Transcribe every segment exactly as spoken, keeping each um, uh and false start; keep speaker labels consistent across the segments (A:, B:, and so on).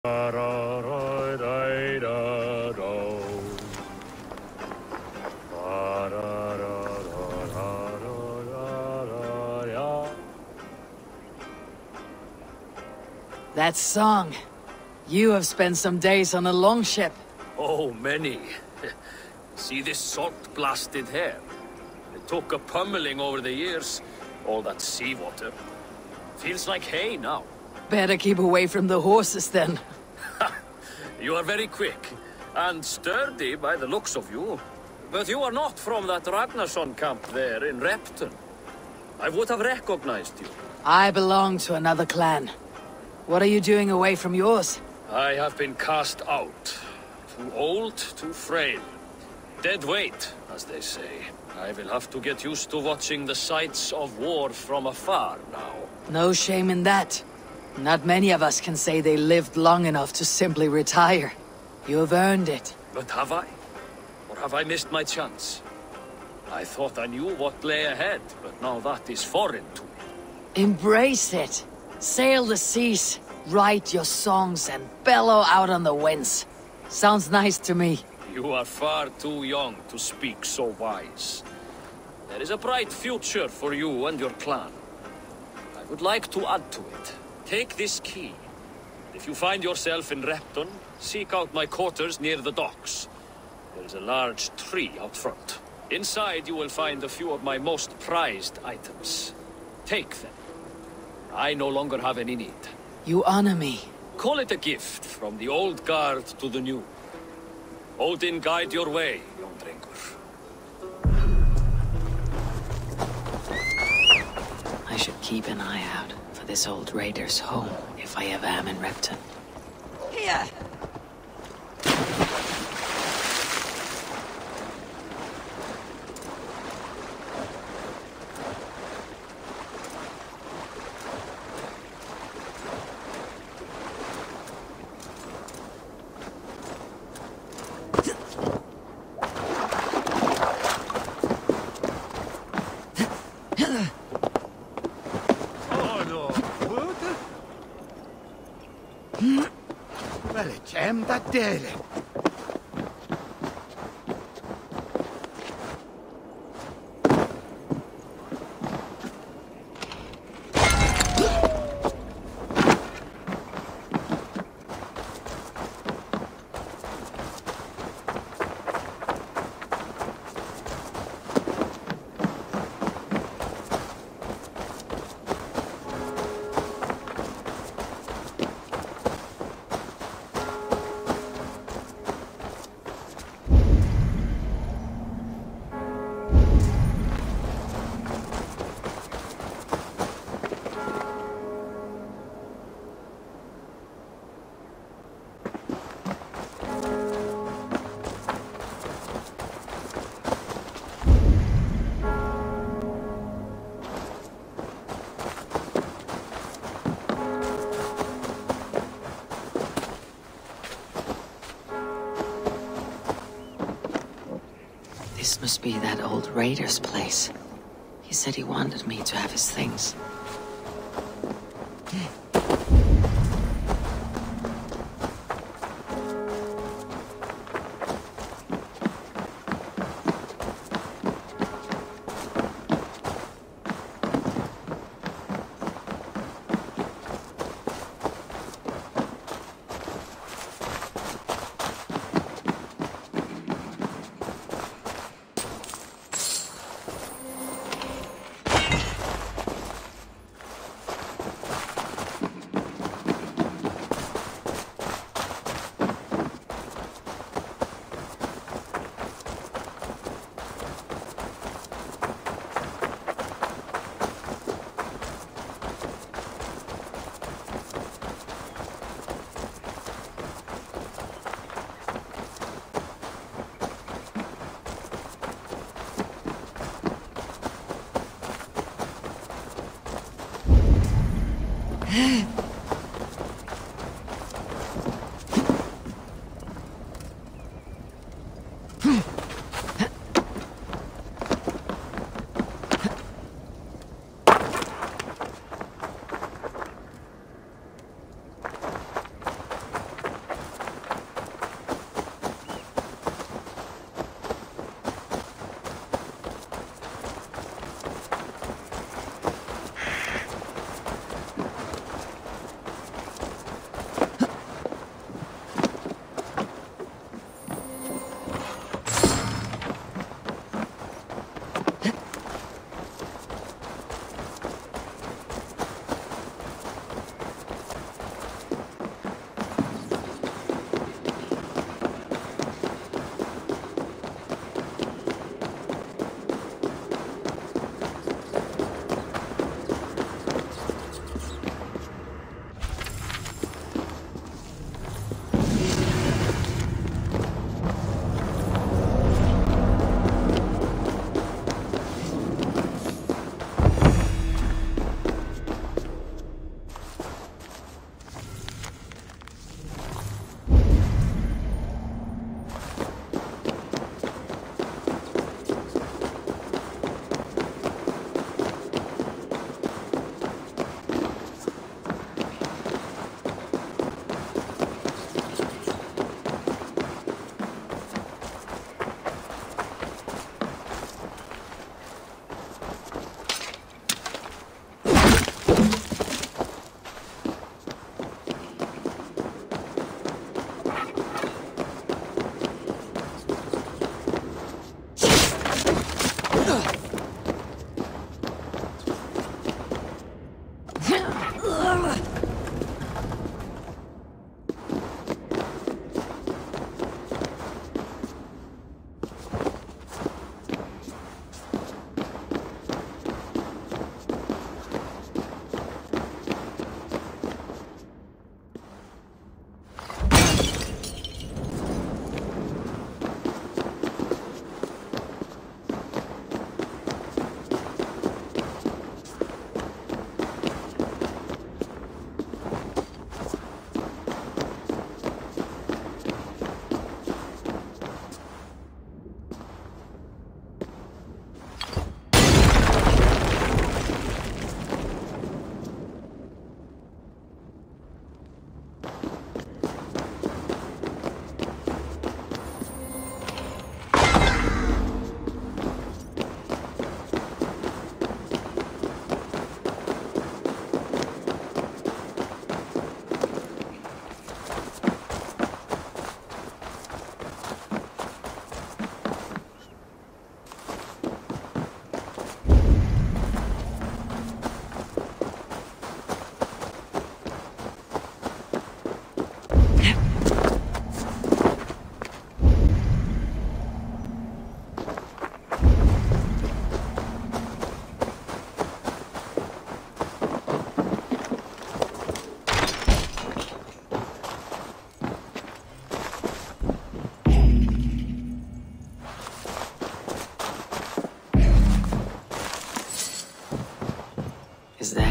A: That song. You have spent some days on a longship.
B: Oh, many. See this salt-blasted hair? It took a pummeling over the years. All that seawater. Feels like hay now.
A: Better keep away from the horses then.
B: You are very quick. And sturdy by the looks of you. But you are not from that Ragnarsson camp there in Repton. I would have recognized you.
A: I belong to another clan. What are you doing away from yours?
B: I have been cast out. Too old, too frail. Dead weight, as they say. I will have to get used to watching the sights of war from afar now.
A: No shame in that. Not many of us can say they lived long enough to simply retire. You have earned it.
B: But have I? Or have I missed my chance? I thought I knew what lay ahead, but now that is foreign to me.
A: Embrace it. Sail the seas, write your songs, and bellow out on the winds. Sounds nice to me.
B: You are far too young to speak so wise. There is a bright future for you and your clan. I would like to add to it. Take this key. If you find yourself in Repton, seek out my quarters near the docks. There is a large tree out front. Inside you will find a few of my most prized items. Take them. I no longer have any need.
A: You honor me.
B: Call it a gift from the old guard to the new. Odin guide your way, young drinker.
A: I should keep an eye out for this old raider's home if I ever am in Repton. Here!
C: Hem da dele.
A: This must be that old raider's place. He said he wanted me to have his things.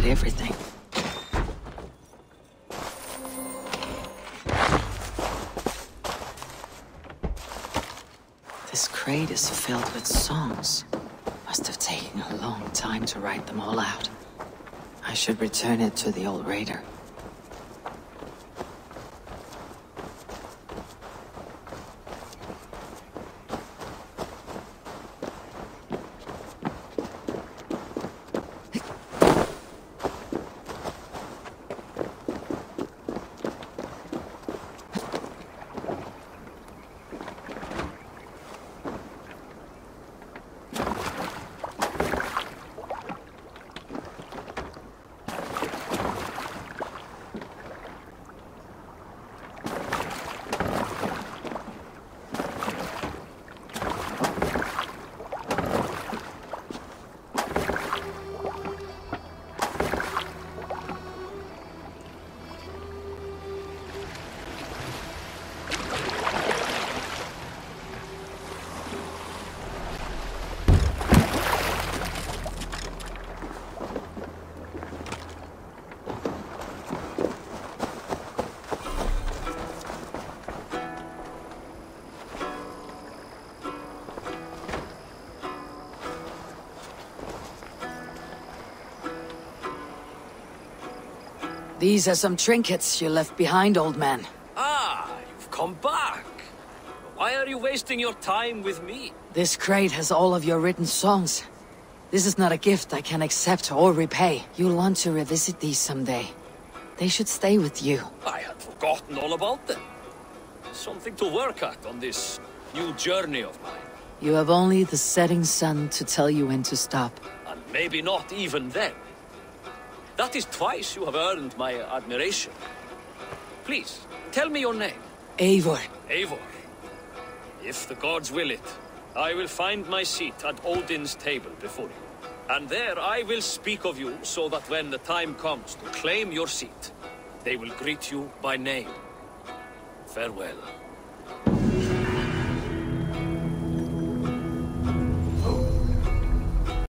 A: everything. This crate is filled with songs. Must have taken a long time to write them all out. I should return it to the old raider. These are some trinkets you left behind, old man.
B: Ah, you've come back. Why are you wasting your time with me?
A: This crate has all of your written songs. This is not a gift I can accept or repay. You'll want to revisit these someday. They should stay with you.
B: I had forgotten all about them. Something to work at on this new journey of mine.
A: You have only the setting sun to tell you when to stop.
B: And maybe not even then. That is twice you have earned my admiration. Please, tell me your name.
A: Eivor.
B: Eivor. If the gods will it, I will find my seat at Odin's table before you. And there I will speak of you so that when the time comes to claim your seat, they will greet you by name. Farewell.